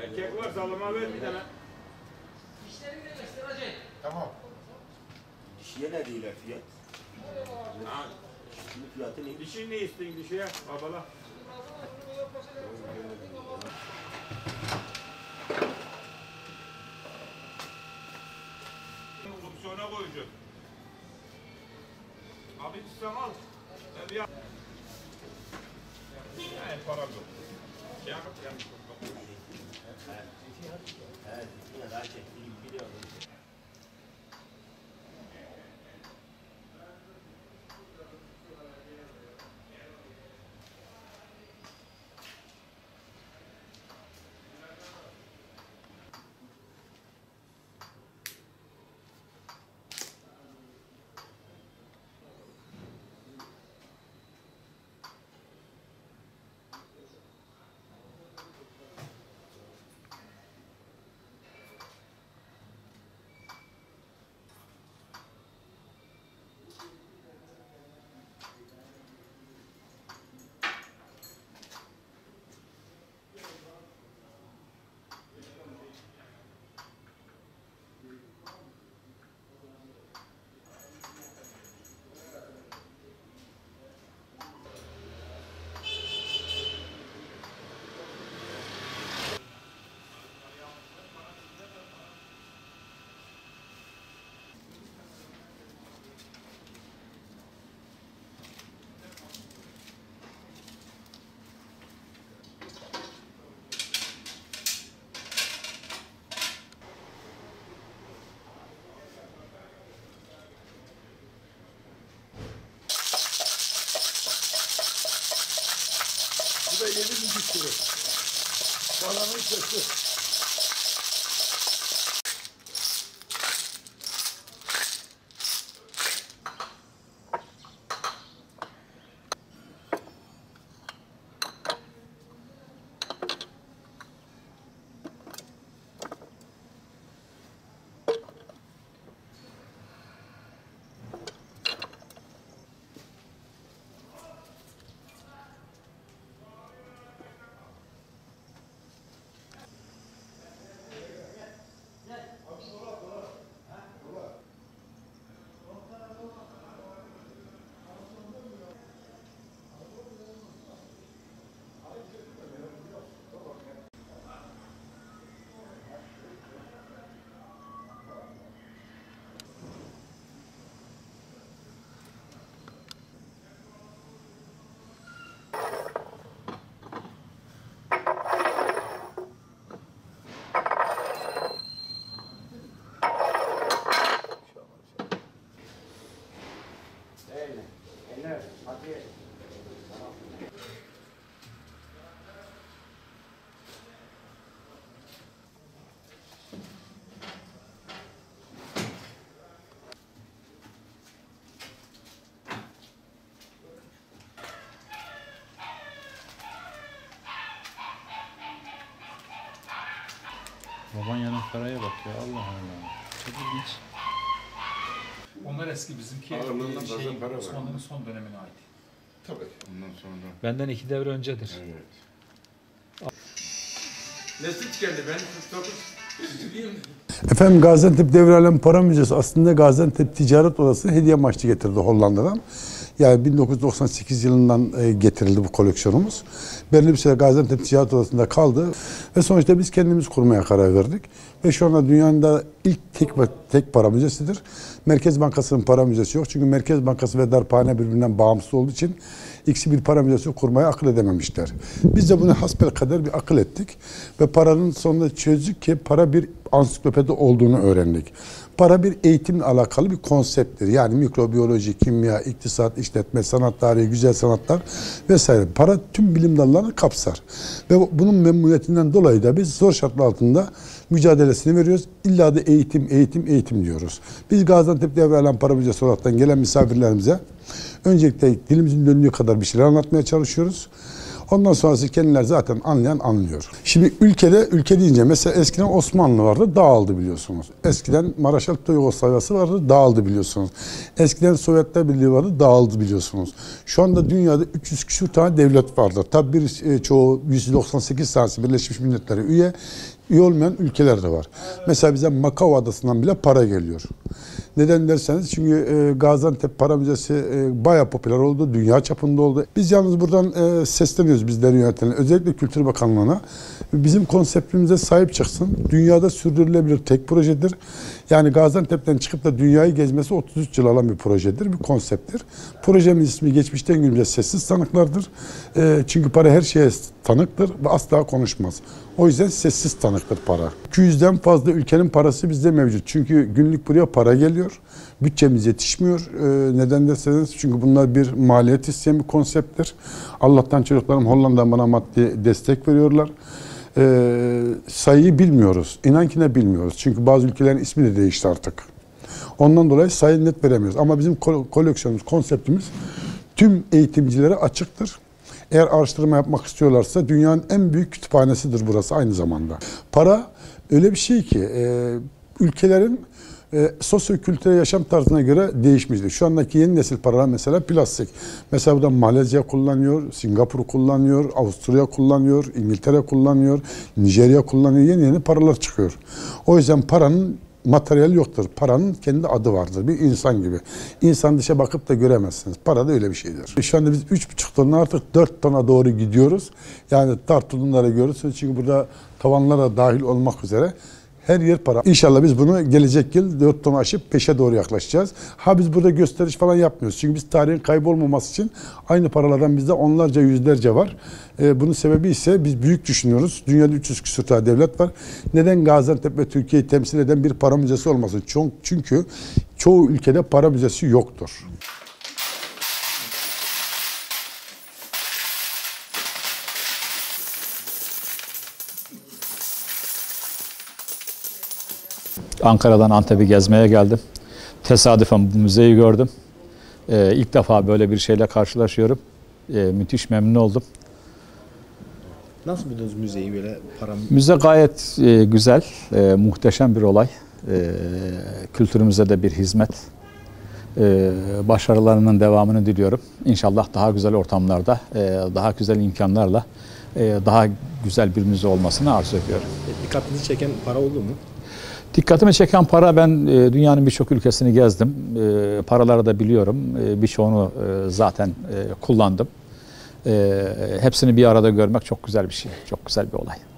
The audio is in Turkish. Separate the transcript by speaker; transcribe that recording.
Speaker 1: Erkek var sallama ver bir tane.
Speaker 2: Dişlerini de göster hacı.
Speaker 3: Tamam.
Speaker 4: Dişiye ne diyorlar fiyat?
Speaker 1: Ha,
Speaker 4: Şimdi fiyatı ne?
Speaker 1: dişi ne isteyin dişiye? Babala. Opsiyona koyacağım. Abi sen al. Bir yap. Yani para yok. Yakıp yanlış yok.
Speaker 4: Evet, yine daha çektiğim biliyorum.
Speaker 3: Bu da 7,5 kilo. Kalanın sesi.
Speaker 5: Baban yanaklaraya bak ya, Allah Allah. Çok ilginç.
Speaker 6: Onlar eski, bizimki
Speaker 3: Ağırlığından fazla para var.
Speaker 6: Osmanlı'nın son dönemine ait.
Speaker 3: Tabii. Ondan sonra.
Speaker 5: Benden 2 devre öncedir.
Speaker 3: Evet. Nesli tükendi. Ben 49 diyeyim.
Speaker 7: Efendim Gaziantep Devralem Para Müzesi aslında Gaziantep Ticaret Odası'na hediye amaçlı getirdi Hollanda'dan. Yani 1998 yılından getirildi bu koleksiyonumuz. Belli bir süre Gaziantep Ticaret Odası'nda kaldı ve sonuçta biz kendimiz kurmaya karar verdik. Ve şu anda dünyanın da ilk tek para müzesidir. Merkez Bankası'nın para müzesi yok. Çünkü Merkez Bankası ve darphane birbirinden bağımsız olduğu için ikisi bir para müzesi kurmayı akıl edememişler. Biz de bunu hasbelkader bir akıl ettik ve paranın sonunda çözdük ki para bir ansiklopedi olduğunu öğrendik. Para bir eğitimle alakalı bir konsepttir. Yani mikrobiyoloji, kimya, iktisat, işletme, sanat tarihi, güzel sanatlar vesaire. Para tüm bilim dallarını kapsar. Ve bunun memnuniyetinden dolayı da biz zor şartlar altında mücadelesini veriyoruz. İlla da eğitim diyoruz. Biz Gaziantep Devralem Para Müzesi olaraktan gelen misafirlerimize öncelikle dilimizin döndüğü kadar bir şeyler anlatmaya çalışıyoruz. Ondan sonrası kendileri zaten anlayan anlıyor. Şimdi ülke deyince mesela eskiden Osmanlı vardı, dağıldı biliyorsunuz. Eskiden Maraşal Yugoslavyası vardı, dağıldı biliyorsunuz. Eskiden Sovyetler Birliği vardı, dağıldı biliyorsunuz. Şu anda dünyada 300 küsur tane devlet vardır. Tabi çoğu 198 tanesi Birleşmiş Milletler'e üye olmayan ülkeler de var. Mesela bize Macao Adası'ndan bile para geliyor. Neden derseniz çünkü Gaziantep Para Müzesi bayağı popüler oldu, dünya çapında oldu. Biz yalnız buradan sesleniyoruz bizleri yönetenler, özellikle Kültür Bakanlığı'na. Bizim konseptimize sahip çıksın. Dünyada sürdürülebilir tek projedir. Yani Gaziantep'ten çıkıp da dünyayı gezmesi 33 yıl alan bir projedir, bir konsepttir. Projemin ismi geçmişten günümüze sessiz tanıklardır. Çünkü para her şeye tanıktır ve asla konuşmaz. O yüzden sessiz tanıktır para. 200'den fazla ülkenin parası bizde mevcut. Çünkü günlük buraya para geliyor. Bütçemiz yetişmiyor. Neden derseniz çünkü bunlar bir maliyet isteyen bir konsepttir. Allah'tan çocuklarım Hollanda'dan bana maddi destek veriyorlar. Sayıyı bilmiyoruz. İnan ki ne bilmiyoruz. Çünkü bazı ülkelerin ismi de değişti artık. Ondan dolayı sayı net veremiyoruz. Ama bizim koleksiyonumuz, konseptimiz tüm eğitimcilere açıktır. Eğer araştırma yapmak istiyorlarsa dünyanın en büyük kütüphanesidir burası aynı zamanda. Para öyle bir şey ki ülkelerin sosyo-kültürel yaşam tarzına göre değişmiştir. Şu andaki yeni nesil paralar mesela plastik. Mesela burada Malezya kullanıyor, Singapur kullanıyor, Avusturya kullanıyor, İngiltere kullanıyor, Nijerya kullanıyor. Yeni paralar çıkıyor. O yüzden paranın materyal yoktur. Paranın kendi adı vardır. Bir insan gibi. İnsan dışa bakıp da göremezsiniz. Para da öyle bir şeydir. Şu anda biz 3,5 tonla artık 4 tona doğru gidiyoruz. Yani tartılımları görürsünüz. Çünkü burada tavanlara dahil olmak üzere her yer para. İnşallah biz bunu gelecek yıl 4 tonu aşıp 5'e doğru yaklaşacağız. Ha biz burada gösteriş falan yapmıyoruz. Çünkü biz tarihin kaybolmaması için aynı paralardan bizde onlarca yüzlerce var. Bunun sebebi ise biz büyük düşünüyoruz. Dünyada 300 küsur tane devlet var. Neden Gaziantep ve Türkiye'yi temsil eden bir para müzesi olmasın? Çünkü çoğu ülkede para müzesi yoktur.
Speaker 5: Ankara'dan Antep'i gezmeye geldim. Tesadüfen bu müzeyi gördüm. İlk defa böyle bir şeyle karşılaşıyorum. Müthiş memnun oldum.
Speaker 4: Nasıl buldunuz müzeyi böyle para?
Speaker 5: Müze gayet güzel, muhteşem bir olay. Kültürümüze de bir hizmet. Başarılarının devamını diliyorum. İnşallah daha güzel ortamlarda, daha güzel imkanlarla daha güzel bir müze olmasını arzu ediyorum.
Speaker 4: Dikkatinizi çeken para oldu mu?
Speaker 5: Dikkatimi çeken para, ben dünyanın birçok ülkesini gezdim. Paraları da biliyorum. Birçoğunu zaten kullandım. Hepsini bir arada görmek çok güzel bir şey. Çok güzel bir olay.